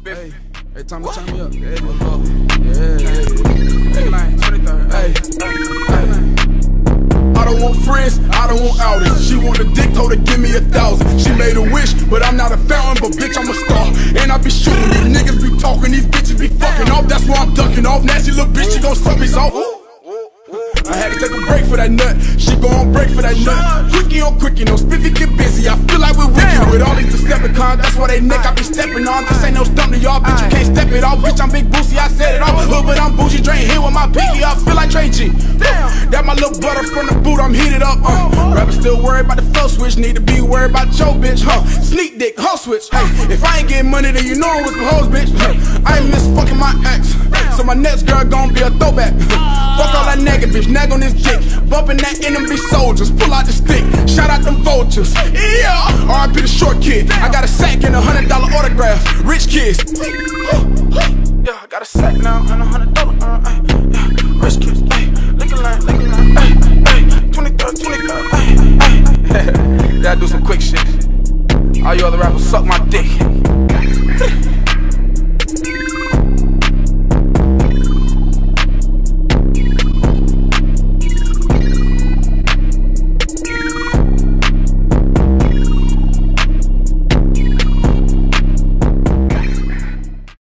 Hey, time to turn me up. Yeah, yeah. 23rd. I don't want friends, I don't want outings. She want a dick, told her give me 1,000. She made a wish, but I'm not a fountain, but bitch I'm a star. And I be shooting, these niggas be talking, these bitches be fucking off. That's why I'm ducking off. Nasty little bitch, she gon' suck me off. I had to take a break for that nut. She gon' break for that nut. Quickie on quickie, no spiffy get busy. I feel like we're wicked with all these Decepticons. That's why they neck I be stepping on. This ain't no stump to y'all, bitch. You can't step it off. Bitch, I'm big boosie, I said it all. Hood, but I'm bougie, drain here with my pinky. I feel like Trey G. That my little brother from the boot, I'm heated up. Rappers still worried about the flow switch. Need to be worried about your bitch, Sneak dick, hoe switch. Hey, if I ain't getting money, then you know I'm with some hoes, bitch. I ain't miss fucking my ex, so my next girl gon' be a throwback. Fuck all that nigga, bitch, nag on this dick. Bumpin' that enemy soldiers, pull out the stick. Shout out them vultures, yeah. R.I.P. the short kid. I got a sack and $100 autograph. Rich kids. Yeah, I got a sack now and $100.